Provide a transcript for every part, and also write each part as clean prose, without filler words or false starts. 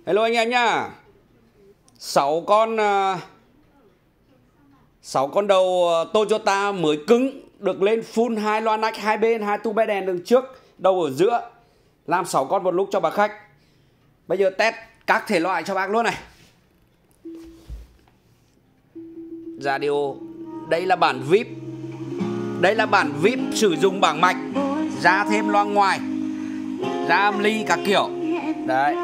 Hello anh em nhá. 6 con đầu Toyota mới cứng được lên full 2 loa nách hai bên, 2 tu be đèn đường trước, đầu ở giữa. Làm 6 con một lúc cho bác khách. Bây giờ test các thể loại cho bác luôn này. Radio. Đây là bản VIP. Đây là bản VIP sử dụng bảng mạch, ra thêm loa ngoài, ra âm ly các kiểu. Đấy.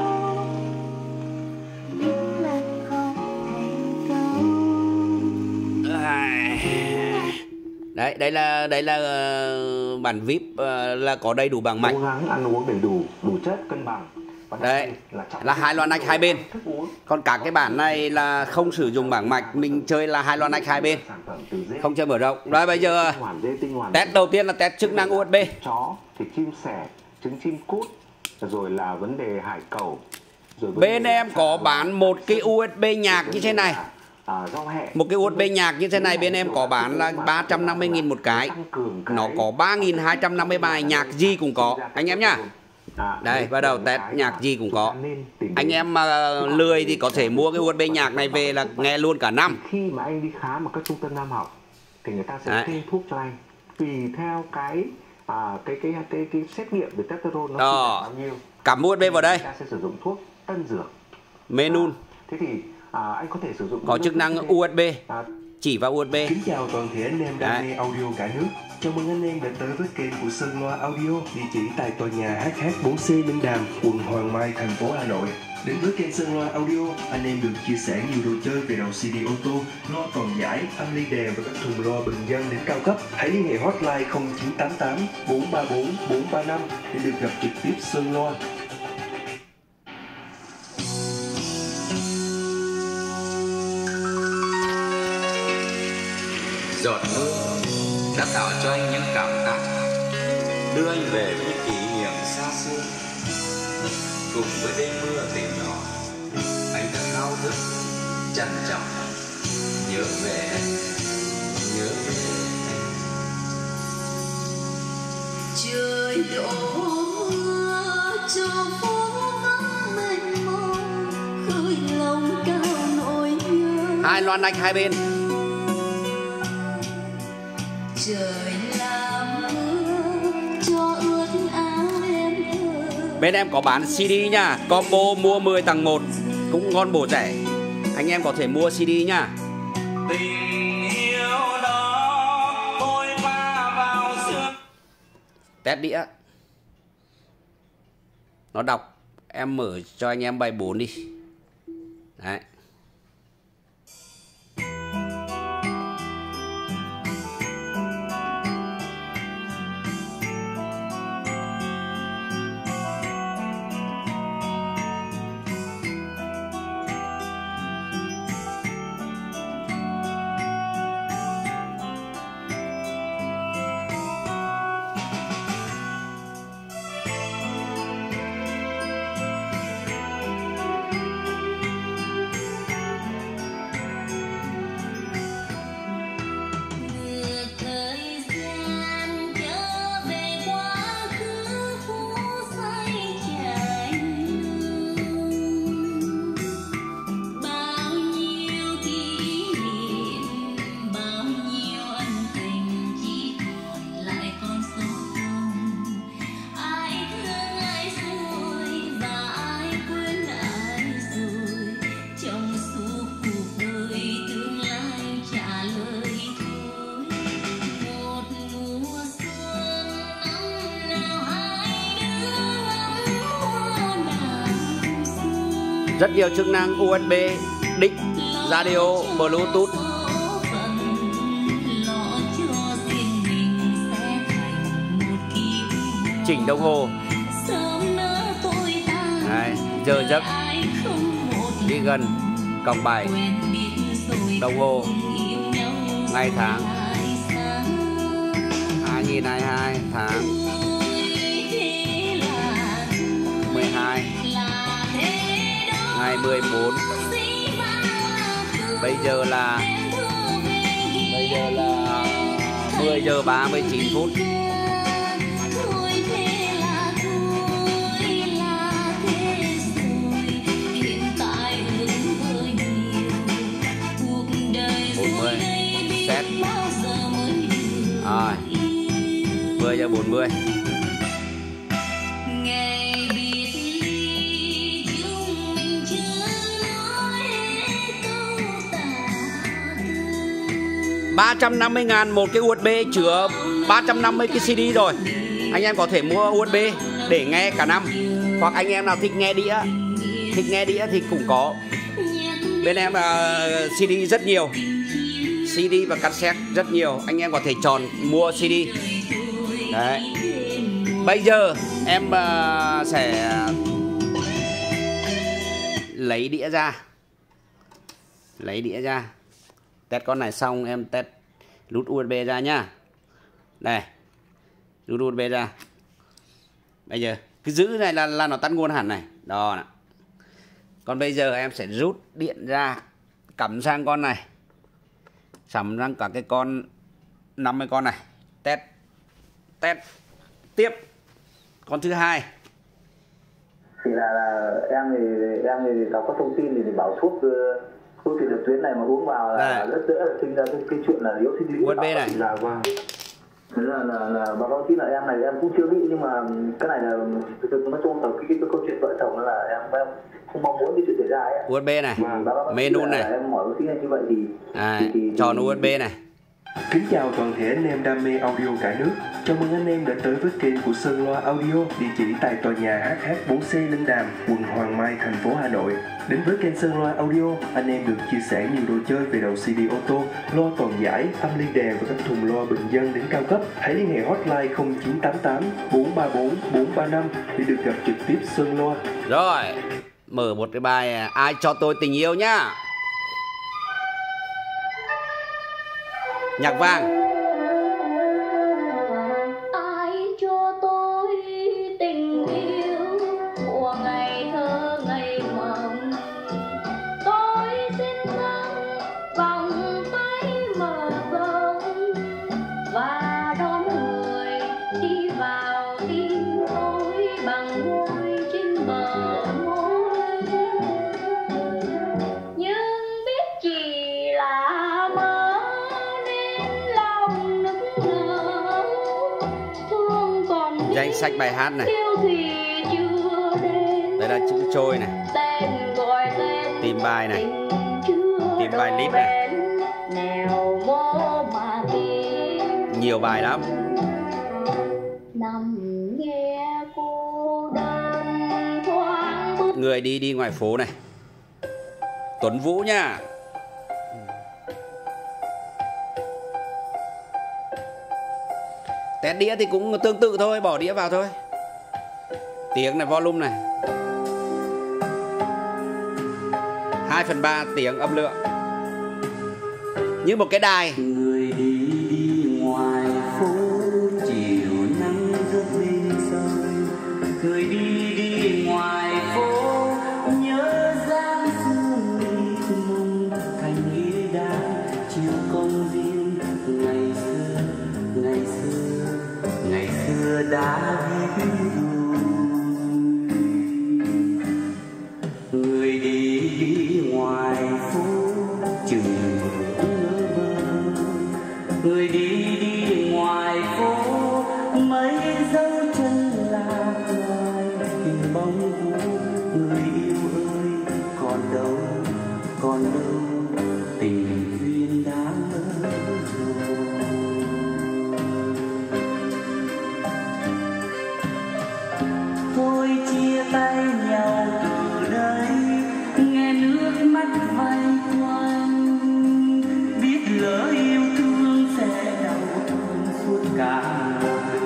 Đấy, đây là bản VIP là có đầy đủ bảng mạch. Cố gắng ăn uống đầy đủ, đủ chất, cân bằng. Đây là 2 loa nách hai bên. Còn các cái bản này là không sử dụng bảng mạch, mình chơi là 2 loa nách hai bên, không chơi mở rộng. Rồi bây giờ test đầu tiên là test chức năng USB. Chó thì chim sẻ, trứng chim cút, rồi là vấn đề hải cẩu. Bên em có bán một cái USB nhạc như thế này. Một cái USB nhạc như thế này bên em có bán là 350.000 một cái. Nó có 3.250 bài, nhạc gì cũng có anh em nhá. Đây, bắt đầu test nhạc gì cũng có. Anh em mà lười thì có thể mua cái USB nhạc này về là nghe luôn cả năm. Khi mà anh đi khám ở các trung tâm nam học thì người ta sẽ kê thuốc cho anh tùy theo cái xét nghiệm về testosterone nó bao nhiêu. Cắm USB vào đây. Ta sẽ sử dụng thuốc tân dược. Menu. Thế thì anh có thể sử dụng có chức năng USB. Chỉ vào USB. Kính chào toàn thể anh em đam mê audio cả nước. Chào mừng anh em đã tới với kênh của Sơn Loa Audio, địa chỉ tại tòa nhà HH4C Linh Đàm, quận Hoàng Mai, thành phố Hà Nội. Đến với kênh Sơn Loa Audio, anh em được chia sẻ nhiều đồ chơi về đầu CD ô tô, loa toàn giải, âm ly đèn và các thùng loa bình dân đến cao cấp. Hãy liên hệ hotline 0988 434 435 để được gặp trực tiếp Sơn Loa. Giọt mưa đã tạo cho anh những cảm giác, đưa anh về với kỷ niệm xa xưa. Cùng với đêm mưa tìm nhỏ, anh đã thao thức, trân trọng, nhớ về em, nhớ về em. Trời đổ mưa cho phố vắng mênh mông, khơi lòng cao nỗi nhớ. 2 loa nách hai bên. Trời làm mưa cho ướt áo em thơ. Bên em có bán CD nha, combo mua 10 tặng 1 cũng ngon bổ rẻ. Anh em có thể mua CD nha. Tình yêu đó tôi pha vào xưa. Test đĩa. Nó đọc, em mở cho anh em bài 4 đi. Đấy. Rất nhiều chức năng USB, đích, radio, Bluetooth. Chỉnh đồng hồ. Đấy, giờ giấc, đi gần, còng bài, đồng hồ, ngày tháng, 2022 tháng 12 ngày 14. Bây giờ là 10 giờ 39 phút. 70. Ngày biệt ly chúng mình chưa nói câu tả tư. 350.000 một cái USB chứa 350 cái CD rồi. Anh em có thể mua USB để nghe cả năm. Hoặc anh em nào thích nghe đĩa thì cũng có. Bên em CD rất nhiều, CD và cassette rất nhiều. Anh em có thể chọn mua CD. Đấy. Bây giờ em sẽ lấy đĩa ra. Test con này xong em test nút USB ra nhá. Đây, nút USB ra. Bây giờ cái giữ này là nó tắt nguồn hẳn này. Đó nè. Còn bây giờ em sẽ rút điện ra, cắm sang con này, sắm sang cả cái con 50 con này. Test tiếp con thứ hai. Thì là em thì đọc các thông tin thì bảo thuốc tiền liệt tuyến này mà uống vào là rất dễ sinh ra cái chuyện là yếu sinh lý. USB này. Dạ vâng. Thế là báo cáo tí là em này em cũng chưa bị, nhưng mà cái này là thực sự nói chung là cái câu chuyện vợ chồng là em không mong muốn cái chuyện xảy ra ấy. USB này, menu này. Em hỏi tí như vậy thì tròn USB này. Kính chào toàn thể anh em đam mê audio cả nước. Chào mừng anh em đã tới với kênh của Sơn Loa Audio, địa chỉ tại tòa nhà HH4C Linh Đàm, quận Hoàng Mai, thành phố Hà Nội. Đến với kênh Sơn Loa Audio, anh em được chia sẻ nhiều đồ chơi về đầu CD ô tô, loa toàn giải, âm ly đè và các thùng loa bình dân đến cao cấp. Hãy liên hệ hotline 0988 434 435 để được gặp trực tiếp Sơn Loa. Rồi, mở một cái bài Ai cho tôi tình yêu nhá. Nhạc vang. Ai cho tôi tình yêu của ngày thơ ngày mộng, tôi xin dâng vòng tay mở rộng và đón người đi vào tim tôi bằng môi trên bờ môi, nhưng biết chỉ là mơ. Danh sách bài hát này. Đây là chữ trôi này. Tìm bài này. Tìm bài list này. Nhiều bài lắm. Người đi ngoài phố này. Tuấn Vũ nha. Test đĩa thì cũng tương tự thôi, bỏ đĩa vào thôi. Tiếng này, volume này 2/3 tiếng âm lượng. Như một cái đài. Người đi ngoài phố chiều nắng rớt bên sông. Người đi ngoài phố nhớ dáng xưa mịt mùng. Thành ghế đá chiều công viên ngày xưa đã biết rồi. Người đi ngoài phố chừng ngỡ vơ. Người đi ngoài phố mấy dấu chân lạc loài hình bóng vũ. Người yêu ơi còn đâu tình duyên đã lỡ rồi. Thôi chia tay nhau từ đây, nghe nước mắt vây quanh, biết lỡ yêu thương sẽ đau thương suốt cả đời.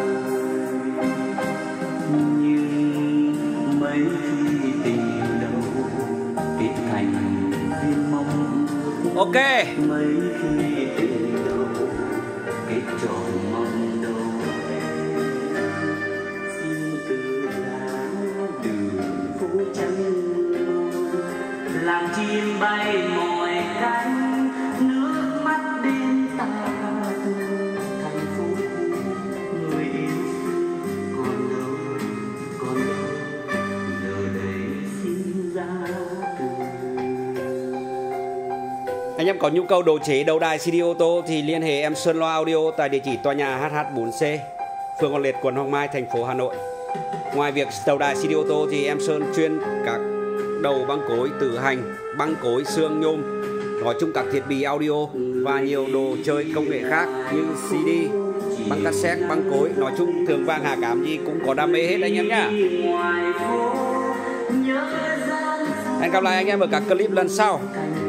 Nhưng mấy khi tình đầu kết thành duyên mong. Ok. Mấy khi tình đầu kết trọn mong đâu. Làm chim bay mọi cánh, nước mắt đến ta từ thành phố người yêu còn đâu giờ đây xin ra từ. Anh em có nhu cầu độ chế đầu đài CD ô tô thì liên hệ em Sơn Loa Audio tại địa chỉ tòa nhà HH4C, phường Hoàng Liệt, quận Hoàng Mai, thành phố Hà Nội. Ngoài việc tàu đài CD ô tô thì em sơn chuyên các đầu băng cối, tử hành, băng cối, xương nhôm, nói chung các thiết bị audio và nhiều đồ chơi công nghệ khác như CD, băng cassette, băng cối, nói chung thường vàng hạ cám gì cũng có đam mê hết anh em nhá. Hẹn gặp lại anh em ở các clip lần sau.